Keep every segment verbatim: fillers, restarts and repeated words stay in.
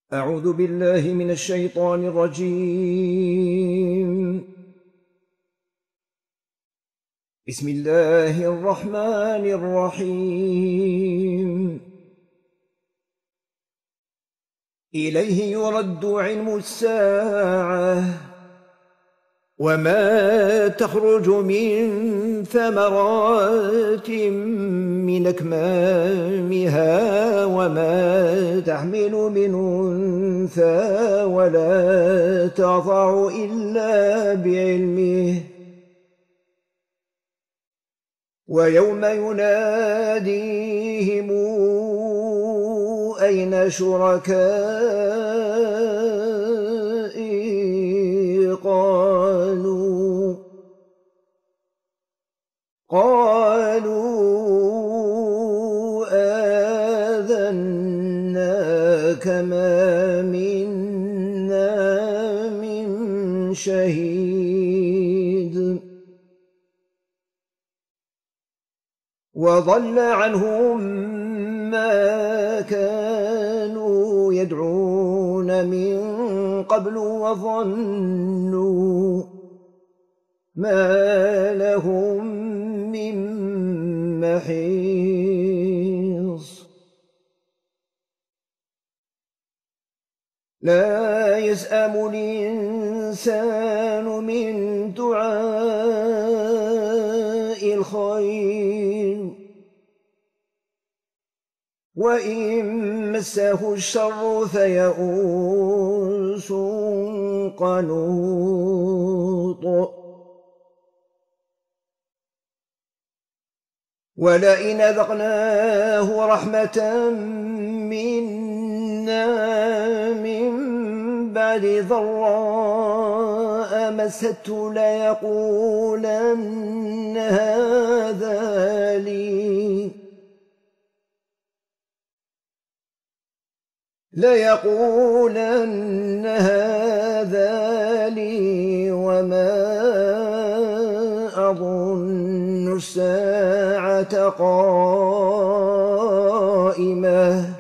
أعوذ بالله من الشيطان الرجيم. بسم الله الرحمن الرحيم. إليه يرد علم الساعة وما تخرج من ثمرات من أكمامها وما تحمل من أنثى ولا تضع إلا بعلمه، ويوم يناديهم أين شركائي قالوا قالوا آذناك ما منا من شهيد. وضل عنهم ما كانوا يدعون من قبل وظنوا ما لهم من محيص. لا يسأم الإنسان من دعاء الخير وإن مسه الشر فيئوس قنوط. ولئن أذقناه رحمة منا من بعد ضراء مسته ليقولن هذا لي ليقولن هذا لي وما أظن الساعة قائمة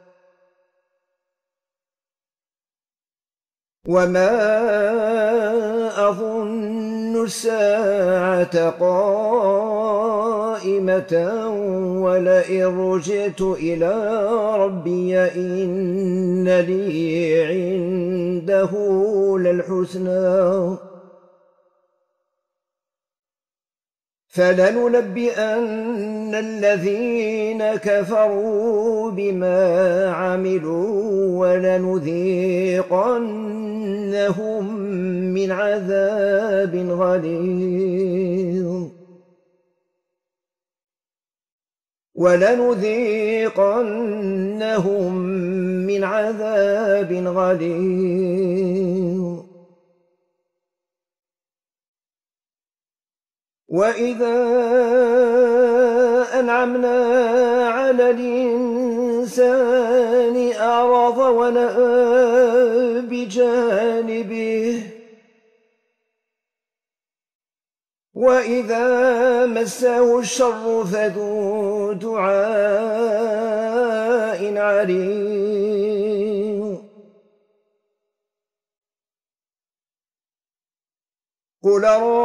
وما أظن الساعة قائمة ولئن رجعت إلى ربي إن لي عنده للحسنى فلننبئن الذين كفروا بما عملوا ولنذيقنهم من عذاب غليظ ولنذيقنهم من عذاب غليظ. وإذا أنعمنا على الإنسان أعرض ونأى بجانبه وإذا مسه الشر فذو دعاء عريض. قل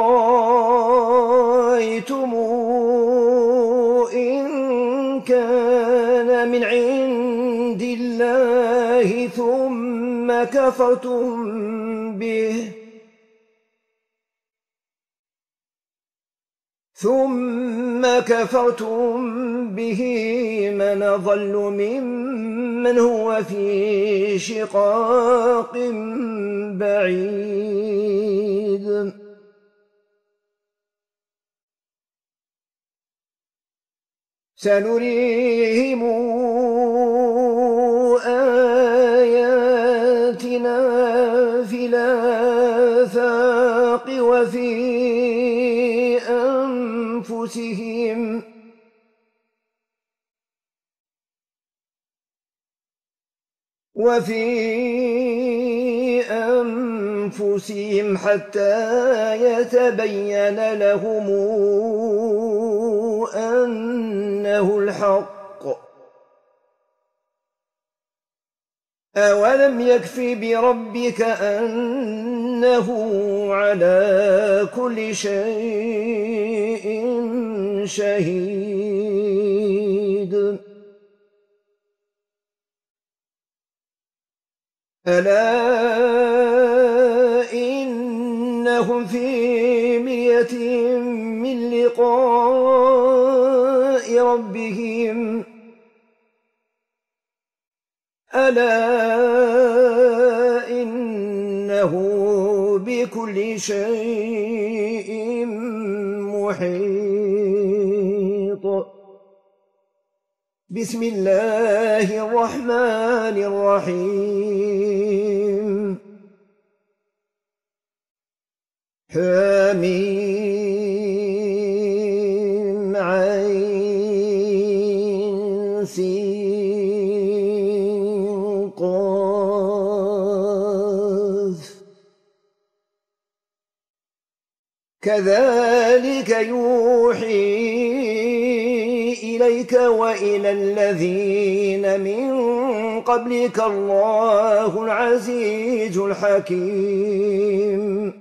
أرأيتم إن كان من عند الله ثم كفرتم به ثم كفرتم به من أضل ممن هو في شقاق بعيد. سنريهم آياتنا في الآفاق وفي أنفسهم وفي أنفسهم حتى يتبين لهم أنه الحق أولم يكف بربك أنه على كل شيء شهيد ألا إنهم في مرية من لقاء ربهم ألا إنه بكل شيء محيط بسم الله الرحمن الرحيم حميم عين سين قاف كذلك يوحي إليك وإلى الذين من قبلك الله العزيز الحكيم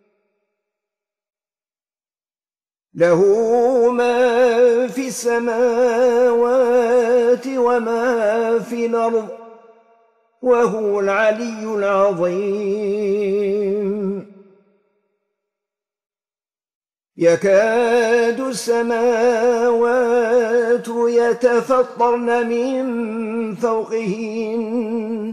له ما في السماوات وما في الأرض وهو العلي العظيم يكاد السماوات يتفطرن من فوقهن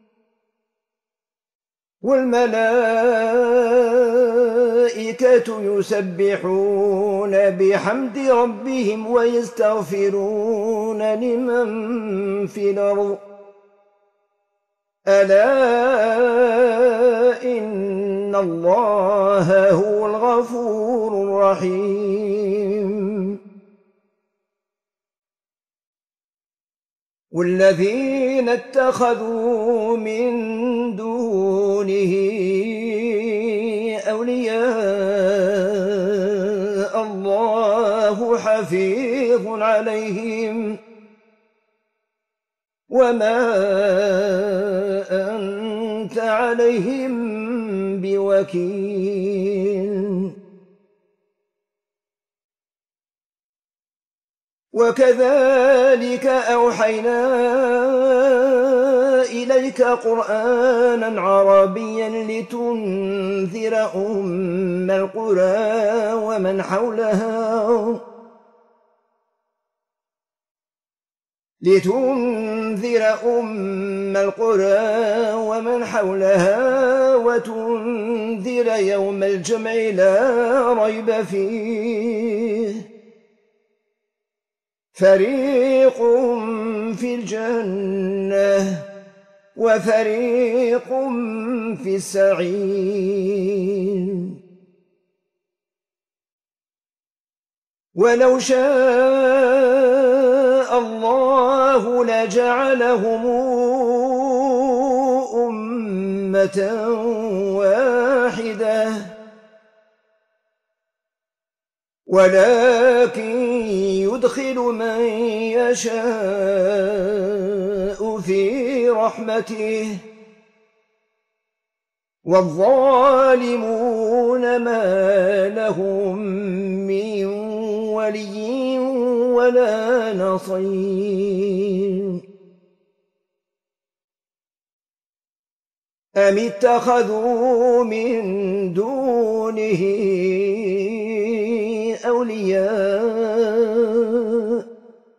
والملائكة يسبحون بحمد ربهم ويستغفرون لمن في الأرض ألا إن الله هو الغفور الرحيم والذين اتخذوا من دونه أولياء الله حفيظ عليهم وما أنت عليهم بوكيل وكذلك أوحينا إليك قرآنا عربيا لتنذر أم القرى ومن حولها لتنذر أم القرى ومن حولها وتنذر يوم الجمع لا ريب فيه فريق في الجنة وفريق في السعير ولو شاء الله لجعلهم أمة واحدة ولكن يدخل من يشاء في رحمته والظالمون ما لهم من ولي ولا نصير أم اتخذوا من دونه أولياء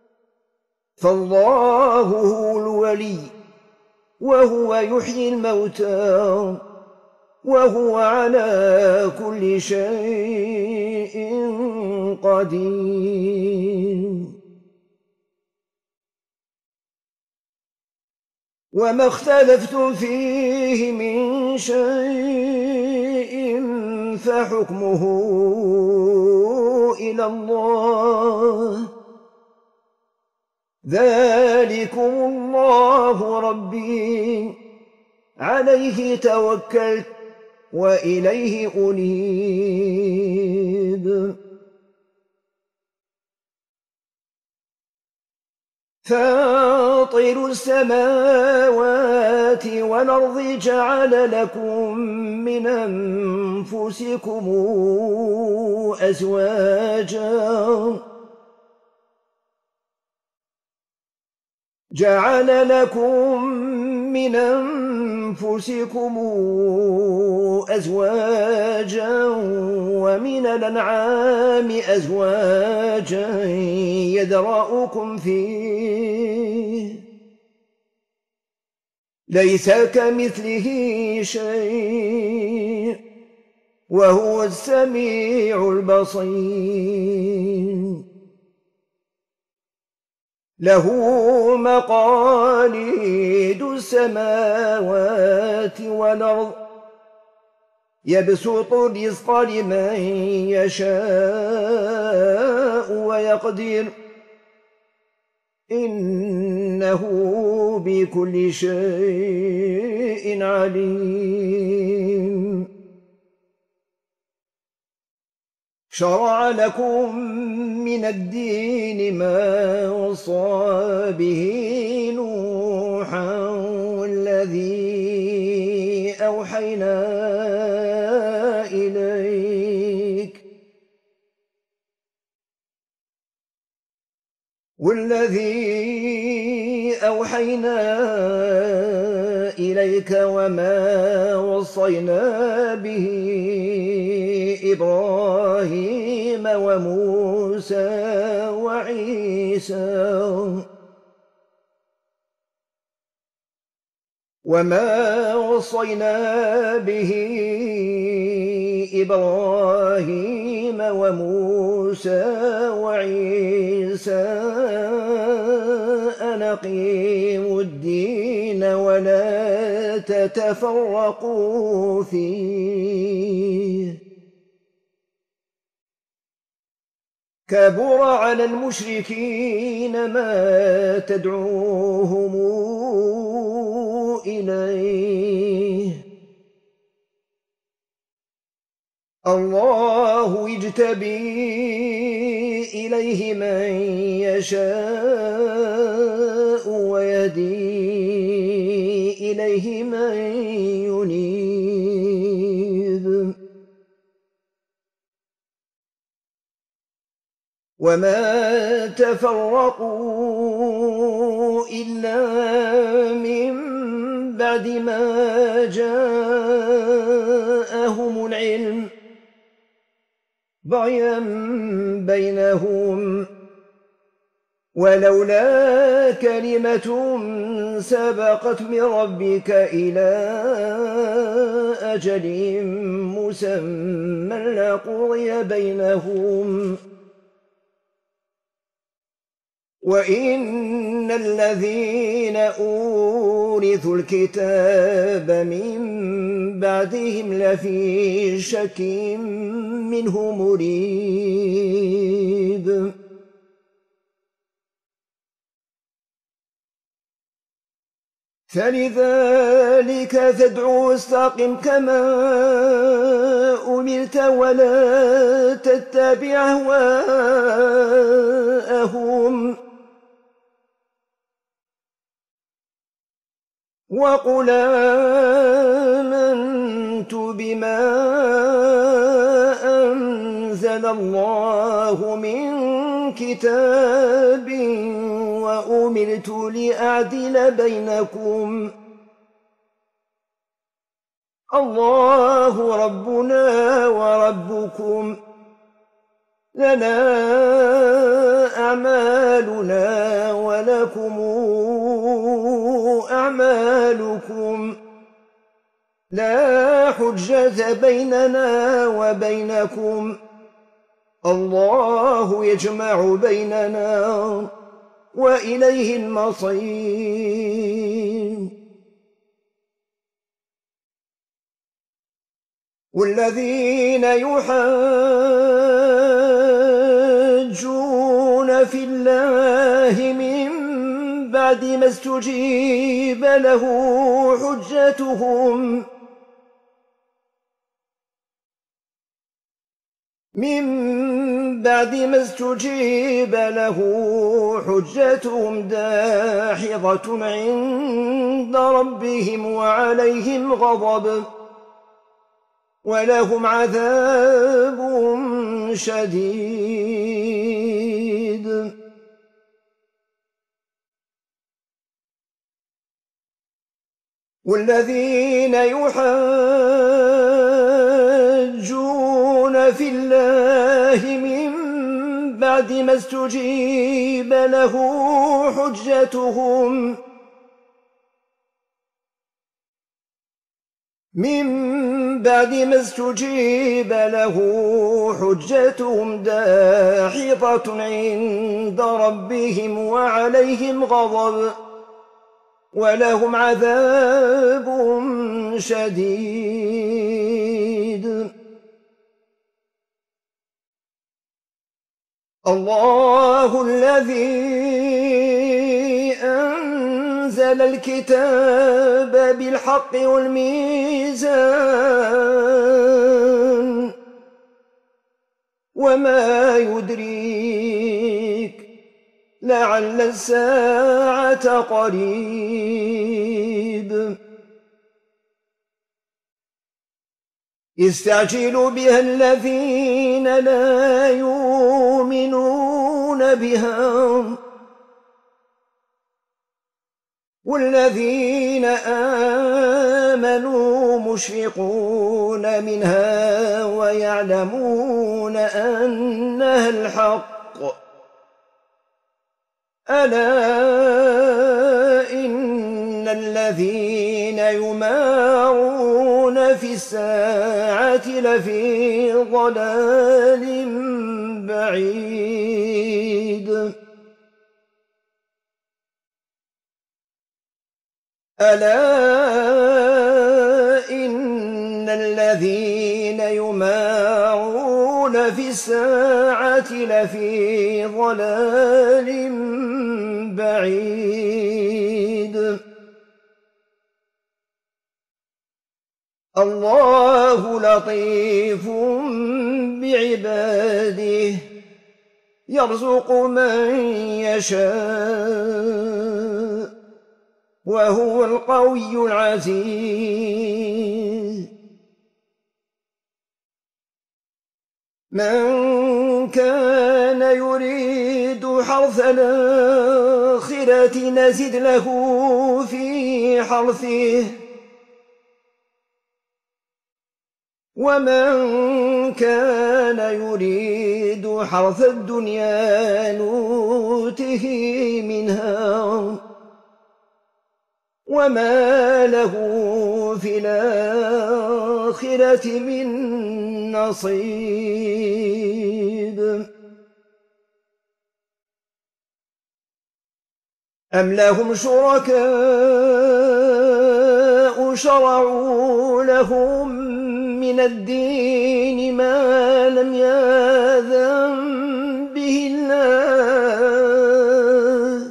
فالله هو الولي وهو يحيي الموتى وهو على كل شيء قدير وما اختلفتم فيه من شيء فحكمه إلى الله ذلكم الله ربي عليه توكلت وإليه أنيب فاطر السماوات والأرض جعل لكم من أنفسكم أزواجا جعل لكم من أنفسكم أزواجا ومن الأنعام أزواجا يذرأكم فيه ليس كمثله شيء وهو السميع البصير له مقاليد السماوات والأرض يبسط الرزق لمن يشاء ويقدر إنه بكل شيء عليم شرع لكم من الدين ما وصى به نوحا والذي أوحينا إليك والذي أوحينا إليك وما وصينا به إبراهيم وموسى وعيسى وما وصينا به إبراهيم وموسى وعيسى أن أقيموا الدين ولا تتفرقوا فيه كبر على المشركين ما تدعوهم إليه الله يجتبي إليه من يشاء ويهدي إليه من ينيب وما تفرقوا إلا من بعد ما جاءهم العلم بغيا بينهم ولولا كلمة سبقت من ربك إلى أجل مسمى لقضي بينهم وإن الذين أورثوا الكتاب من بعدهم لفي شك منه مريب فلذلك فادع واستقم كما أمرت ولا تتبع أهواءهم وقل آمنت بما أنزل الله من كتاب وأمرت لأعدل بينكم الله ربنا وربكم لنا أعمالنا ولكم أعمالكم لا حجة بيننا وبينكم الله يجمع بيننا وإليه المصير والذين يحاجون في الله من بعد ما استجيب له حجتهم من بعد ما استجيب له حجتهم داحضة عند ربهم وعليهم غضب ولهم عذاب شديد. والذين يحاجون في الله من بعد ما استجيب له حجتهم من بعد ما استجيب له حجتهم داحضة عند ربهم وعليهم غضب ولهم عذاب شديد. الله الذي أنزل الكتاب بالحق والميزان وما يدريك لعل الساعة قريب. يستعجل بها الذين لا يؤمنون بها والذين آمنوا مشفقون منها ويعلمون أنها الحق. ألا إن الذين يمارون في الساعة لفي ضلال بعيد. ألا إن الذين يمارون في الساعة لفي ضلال بعيد. الله لطيف بعباده يرزق من يشاء وهو القوي العزيز. من كان يريد حرث الآخرة نزد له في حرثه ومن كان يريد حرث الدنيا نوته منها وما له في الآخرة من نصيب. أم لهم شركاء شرعوا لهم من الدين ما لم يأذن به الله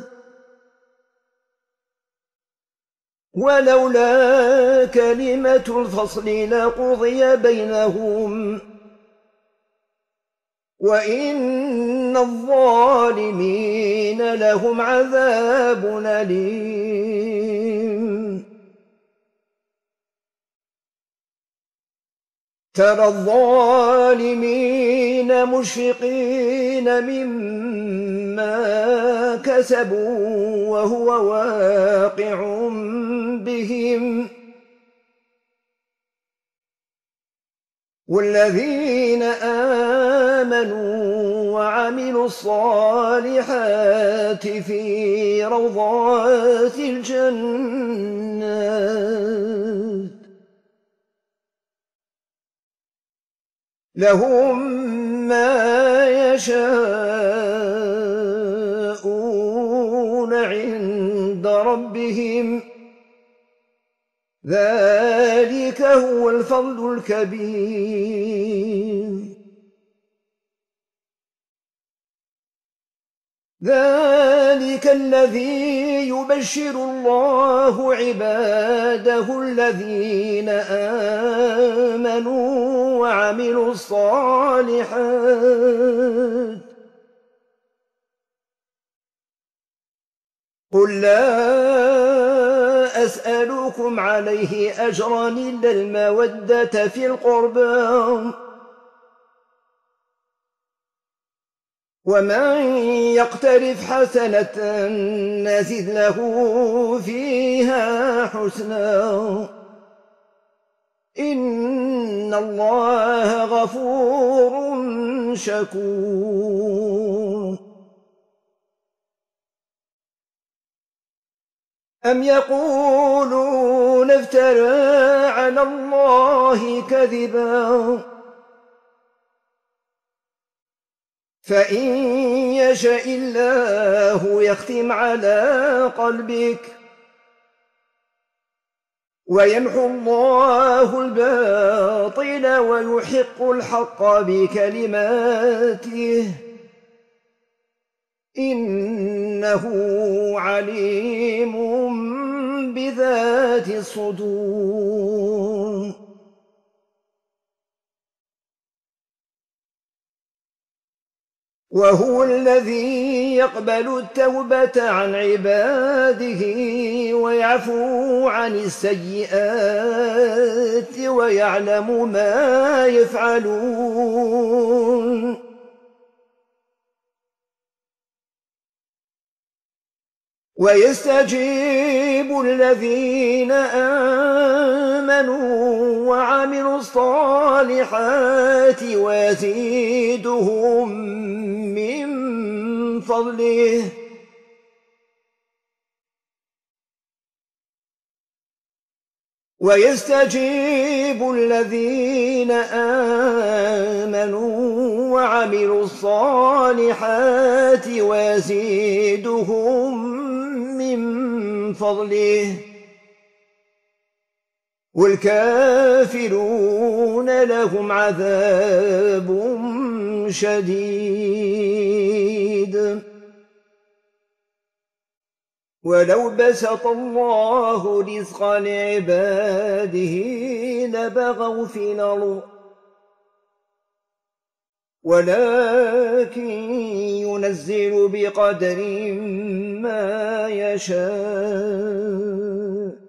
ولولا كلمة الفصل لقضي بينهم وإن الظالمين لهم عذاب أليم. ترى الظالمين مشفقين مما كسبوا وهو واقع بهم والذين آمنوا وعملوا الصالحات في روضات الجنات لهم ما يشاءون عند ربهم ذلك هو الفضل الكبير. ذلك الذي يبشر الله عباده الذين آمنوا وعملوا الصالحات. قل لا أسألكم عليه أجرا إلا المودة في القربى، ومن يقترف حسنة نزد له فيها حسنا، إن الله غفور شكور. أم يقولون افترى على الله كذبا، فإن يشاء الله يختم على قلبك ويمحو الله الباطل ويحق الحق بكلماته، إنه عليم بذات الصدور. وهو الذي يقبل التوبة عن عباده ويعفو عن السيئات ويعلم ما يفعلون. ويستجيب الذين آمنوا وعملوا الصالحات ويزيدهم من فضله، ويستجيب الذين آمنوا وعملوا الصالحات ويزيدهم من فضله، والكافرون لهم عذاب شديد. ولو بسط الله رزق لعباده لبغوا في الأرض، ولكن ينزل بقدر ما يشاء،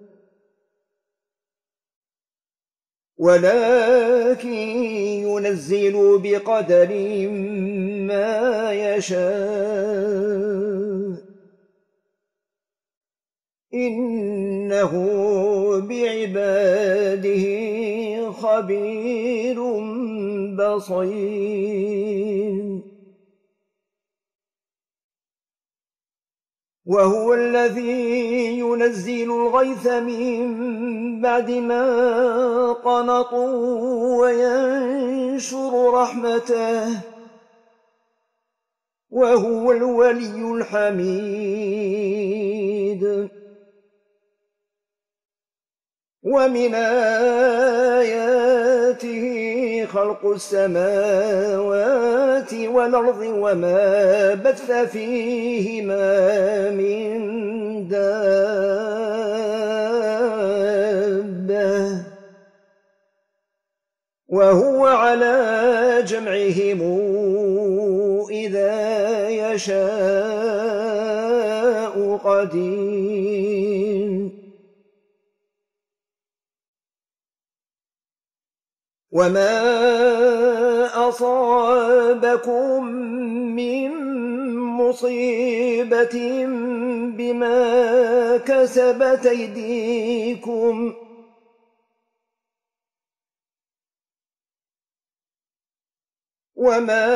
ولكن ينزل بقدر ما يشاء، إنه بعباده خبير بصير. وهو الذي ينزل الغيث من بعد ما قنطوا وينشر رحمته، وهو الولي الحميد. ومن آياته خلق السماوات والأرض وما بث فيهما من دابة، وهو على جمعهم إذا يشاء قدير. وما أصابكم من مصيبة بما كسبت أيديكم، وما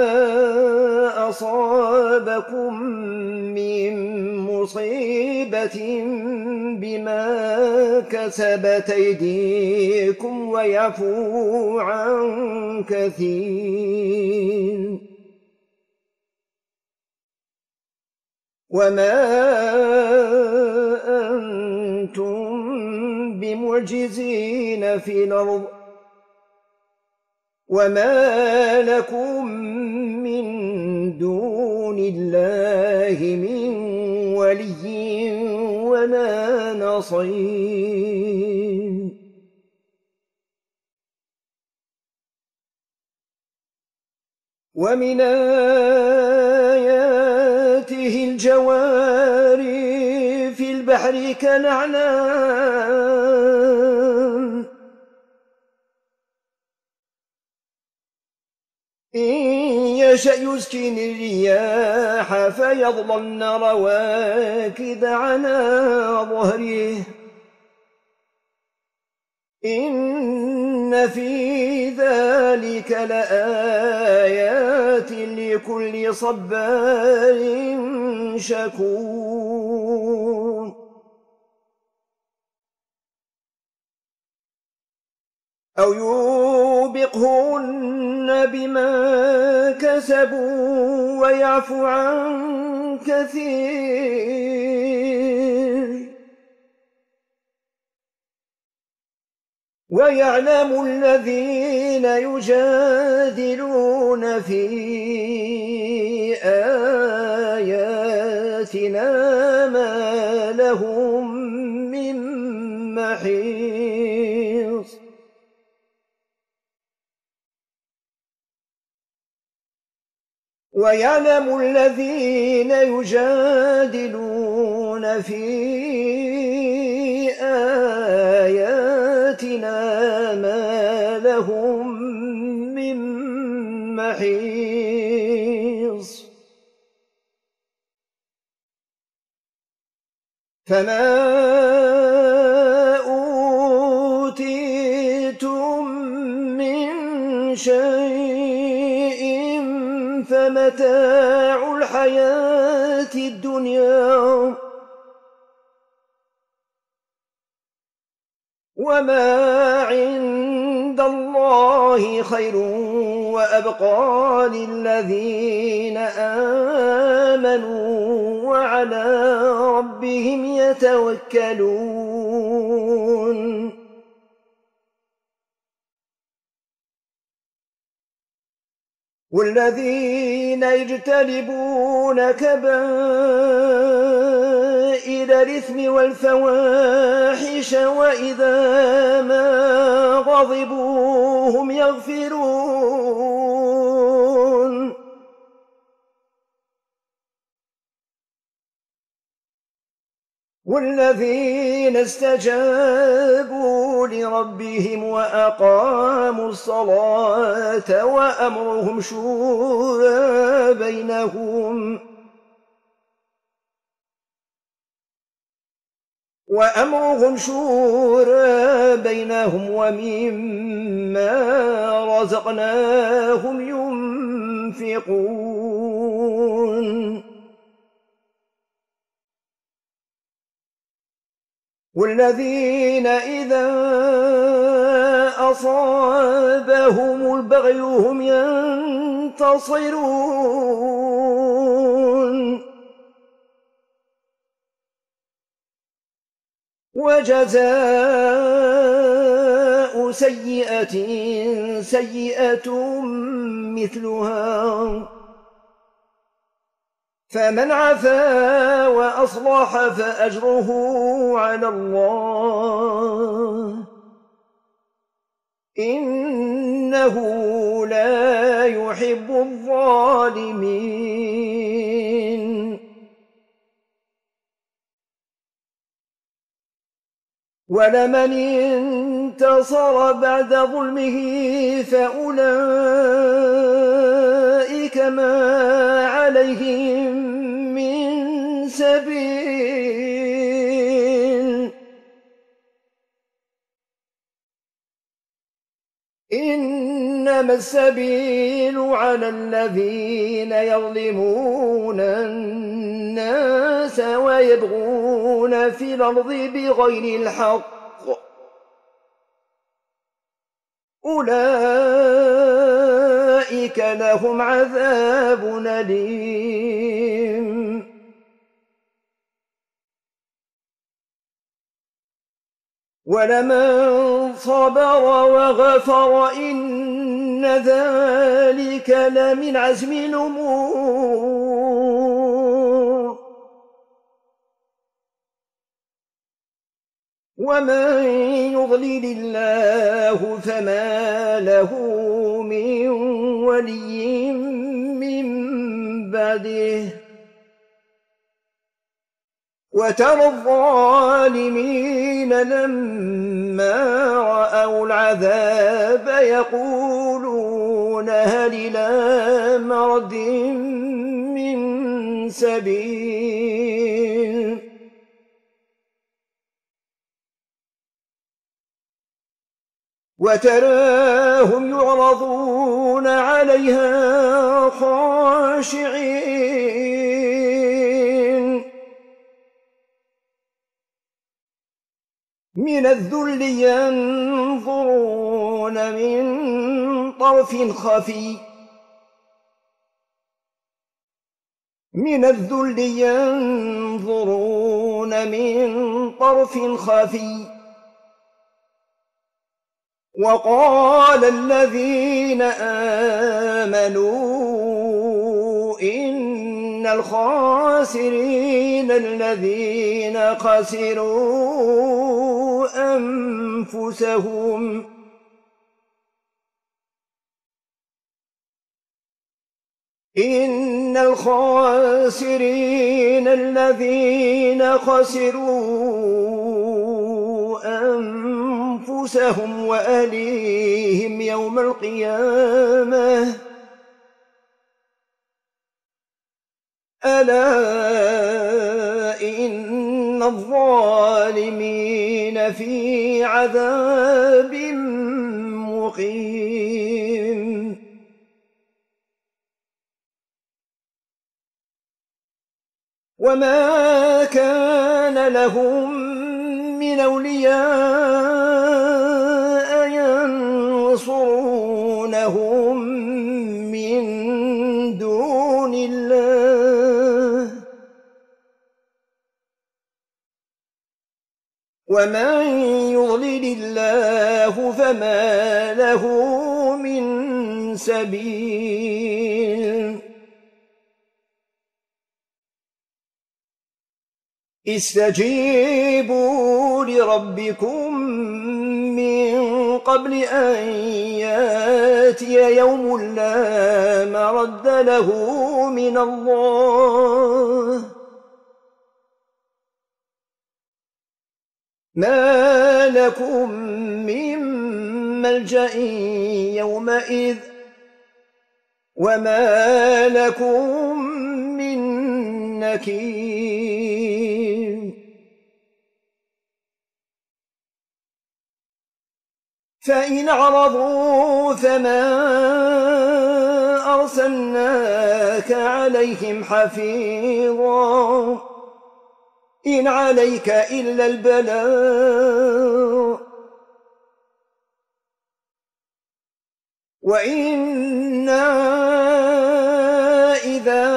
أصابكم من مصيبة بما كسبت أيديكم ويعفو عن كثير. وما أنتم بمعجزين في الأرض، وما لكم من دون دون الله من ولي ولا نصير. ومن آياته الجواري في البحر كالأعلام إن يشأ يسكن الرياح فيظللن رواكد على ظهره إن في ذلك لآيات لكل صبار شكور. أو يوبقهن بما كسبوا ويعفو عن كثير ويعلم الذين يجادلون في آياتنا ما لهم من محيص. ويعلم الذين يجادلون في آياتنا ما لهم من محيص. فما أوتيتم من شيء فمتاع الحياة الدنيا وما عند الله خير وأبقى للذين آمنوا وعلى ربهم يتوكلون. والذين يجتنبون كبائر الإثم والفواحش وإذا ما غضبوا هم يغفرون. والذين استجابوا لربهم وأقاموا الصلاة وأمرهم شورى بينهم وأمرهم شورى بينهم ومما رزقناهم ينفقون. والذين إذا أصابهم البغي هم ينتصرون. وجزاء سيئة سيئة مثلها فمن عفا وأصلح فأجره على الله إنه لا يحب الظالمين. ولمن انتصر بعد ظلمه فأولئك ما عليهم من سبيل إنما السبيل على الذين يظلمون الناس ويبغون في الأرض بغير الحق أولئك لهم عذاب أليم. ولمن صبر وغفر إن ذلك لمن عزم الأمور. ومن يضلل الله فما له من ولي من بعده وترى الظالمين لما رأوا العذاب يقولون هل إلى مرد من سبيل وتراهم يعرضون عليها خاشعين من الذل ينظرون من طرف خفي من الذل ينظرون من طرف خفي وقال الذين آمنوا إن الخاسرين الذين خسروا أنفسهم إن الخاسرين الذين خسروا أنفسهم وأهليهم يوم القيامة ألا إن الظالمين في عذاب مقيم وما كان لهم من أولياء ينصرونهم من دون الله ومن يضلل الله فما له من سبيل استجيبوا لربكم من قبل أن ياتي يوم لا مرد له من الله ما لكم من ملجأ يومئذ وما لكم من نكير فإن عرضوا فما أرسلناك عليهم حفيظا إن عليك إلا البلاغ وإنا إذا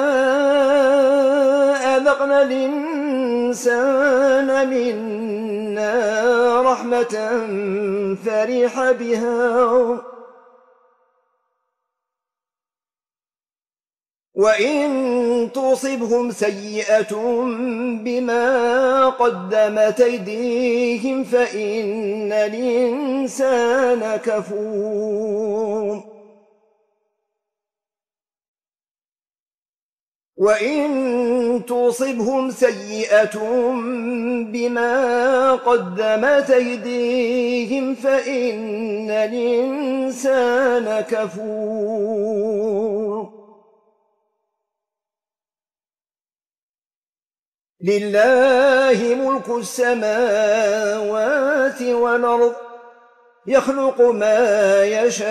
أذقنا الإنسان منا رحمة فرح بها وإن تصبهم سيئة بما قدمت أيديهم فإن الإنسان كفور وإن تصبهم سيئة بما قدمت أيديهم فإن الإنسان كفور لله ملك السماوات والأرض يخلق ما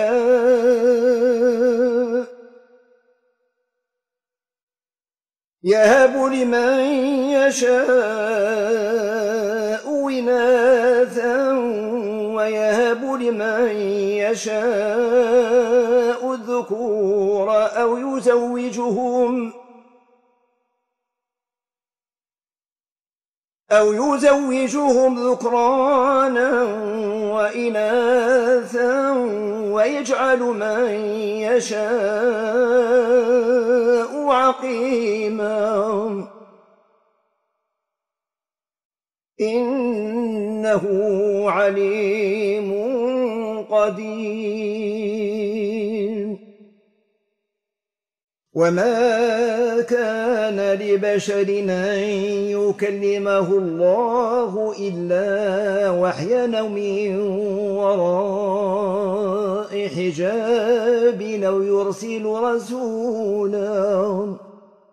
يشاء يهب لمن يشاء إناثا ويهب لمن يشاء الذكور أو يزوجهم أو يزوجهم ذكرانا وإناثا ويجعل من يشاء عقيما إن إنه عليم قدير. وما كان لبشر أن يكلمه الله إلا وحيا أو من وراء حجاب أو يرسل رسولا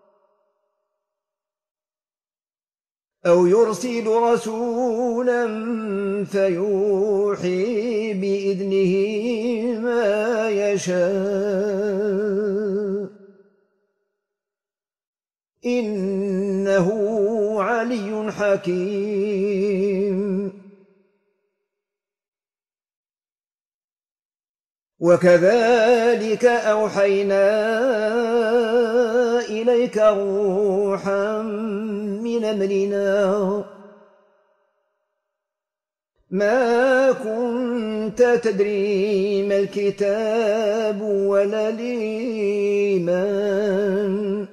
أو يرسل رسولا فيوحي بإذنه ما يشاء إنه علي حكيم. وكذلك أوحينا إليك روحا من أمرنا ما كنت تدري ما الكتاب ولا الإيمان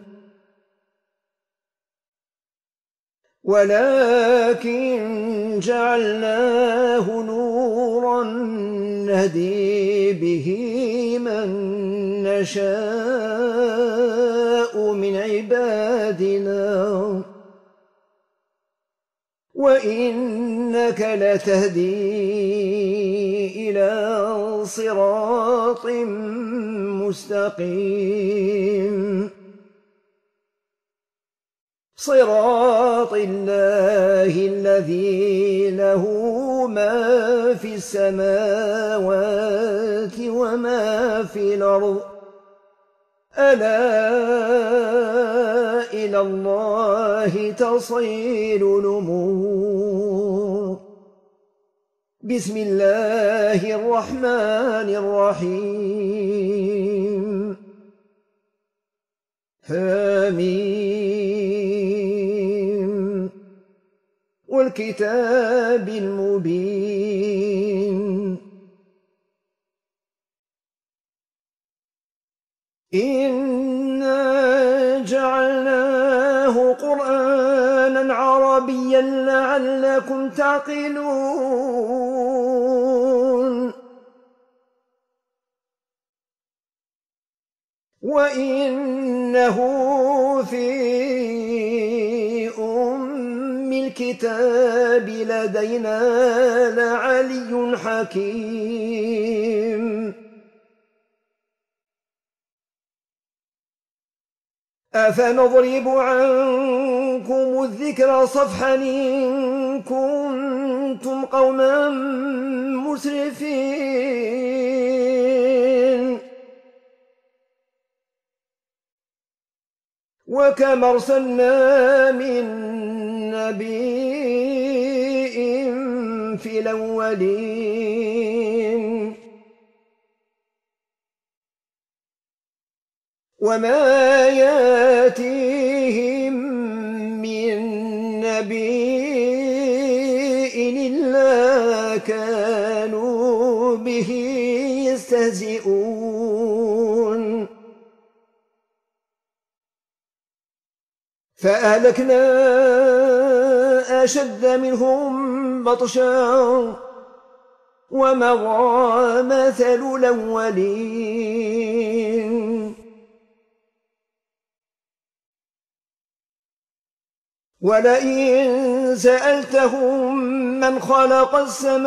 ولكن جعلناه نورا نهدي به من نشاء من عبادنا وإنك لتهدي إلى صراط مستقيم صراط الله الذي له ما في السماوات وما في الأرض ألا إلى الله تصير الأمور. بسم الله الرحمن الرحيم. حميم والكتاب المبين إنا جعلناه قرآنا عربيا لعلكم تعقلون وإنه في أم الكتاب لدينا لعلي حكيم. أفنضرب عنكم الذكر صفحا إن كنتم قوما مسرفين وكم أرسلنا من نبي في الأولين وما ياتيهم من نبي إلا كانوا به يستهزئون فأهلكنا أشد منهم بطشا ومضى مثل الأولين ولئن سألتهم من خلق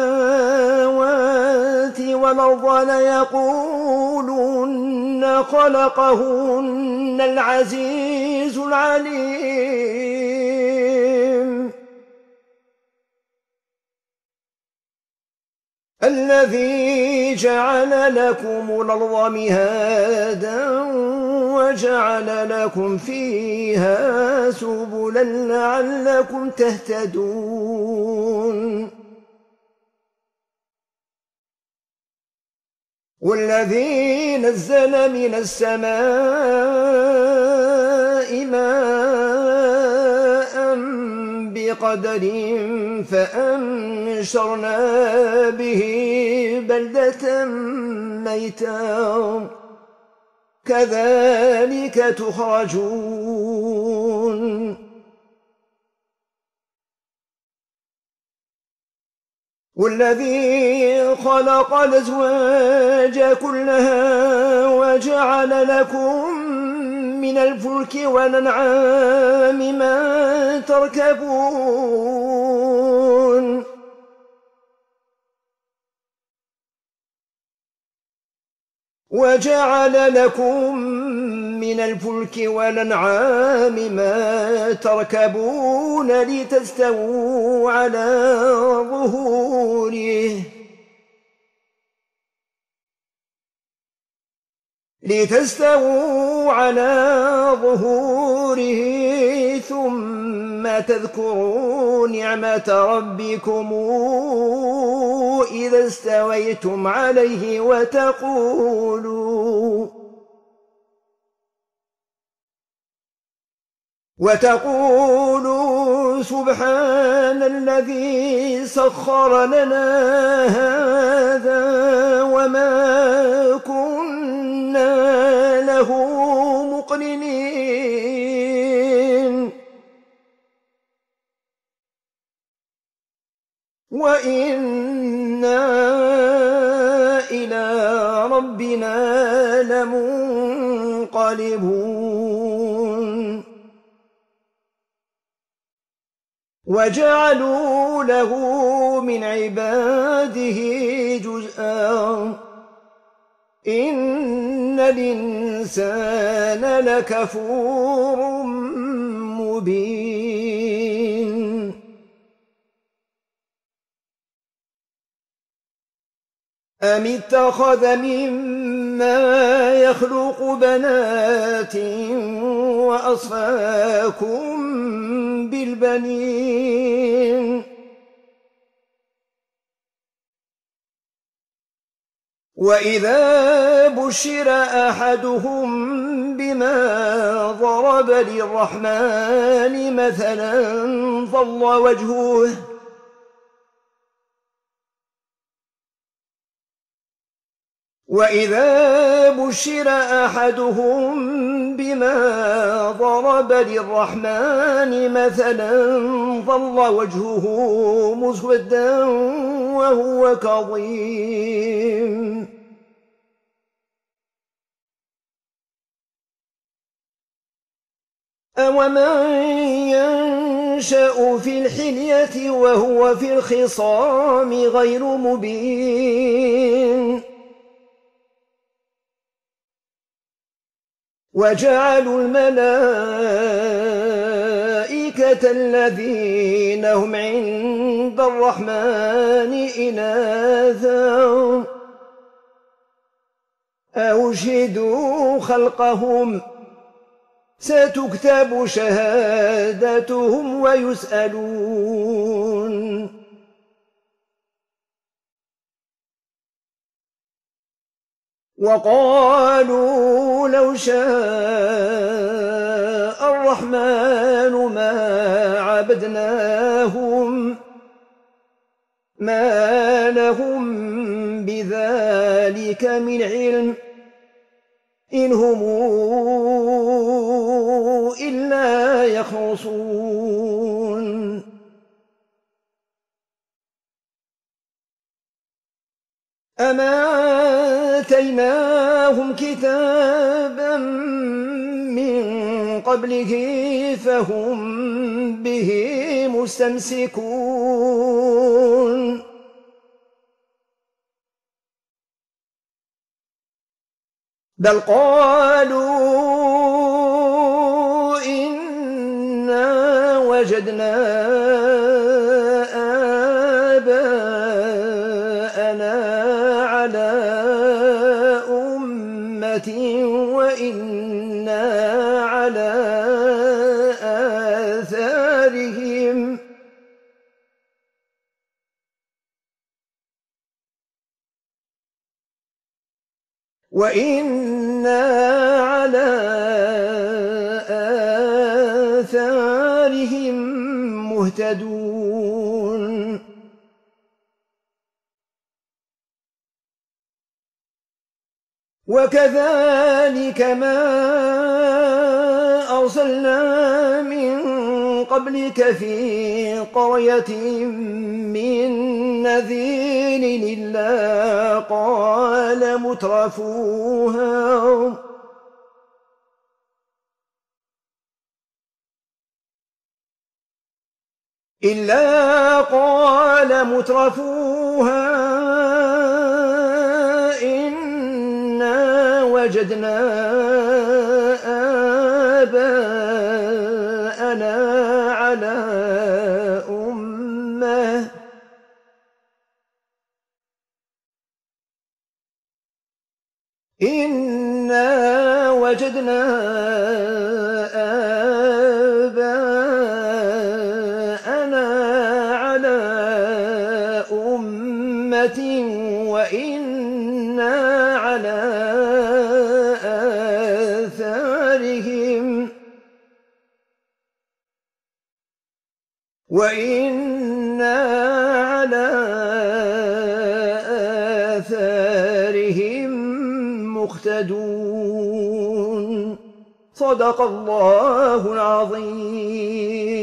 السماوات والأرض ليقولن خلقهن العزيز العليم الذي جعل لكم الأرض مهادا وجعل لكم فيها سبلا لعلكم تهتدون والذي نزل من السماء ماء بقدر فأنشرنا به بلدة ميتا كذلك تخرجون والذي خلق الأزواج كلها وجعل لكم من الفلك والأنعام ما تركبون وجعل لكم من الفلك والأنعام ما تركبون لتستووا على ظهوره لتستووا على ظهوره ثم تذكروا نعمة ربكم إذا استويتم عليه وتقولوا وتقولوا سبحان الذي سخر لنا هذا وما كنا له مقرنين وإنا إلى ربنا لمنقلبون وجعلوا له من عباده جزءا إن الإنسان لكفور مبين أم اتخذ مما يخلق بنات وأصفاكم بالبنين وإذا بشر أحدهم بما ضرب للرحمن مثلا ظل وجهه وإذا بشر أحدهم بما ضرب للرحمن مثلا ظل وجهه مسودا وهو كظيم أومن ينشأ في الحلية وهو في الخصام غير مبين وجعلوا الملائكة الذين هم عند الرحمن إناثا أشهدوا خلقهم ستكتب شهادتهم ويسألون وقالوا لو شاء الرحمن ما عبدناهم ما لهم بذلك من علم إن هم إلا يخرصون أما آتيناهم كتابا من قبله فهم به مستمسكون بل قالوا إنا وجدنا آباءنا على أمة وإنا على آثارهم وإنا على آثارهم مهتدون وكذلك ما أرسلنا من قبلك في قرية من نذير إلا قال مترفوها إلا قال مترفوها إنا وجدنا آباءنا على أمة إنا وجدنا آباءنا على أمة وإنا على آثارهم وإنا على آثارهم مقتدون. صدق الله العظيم.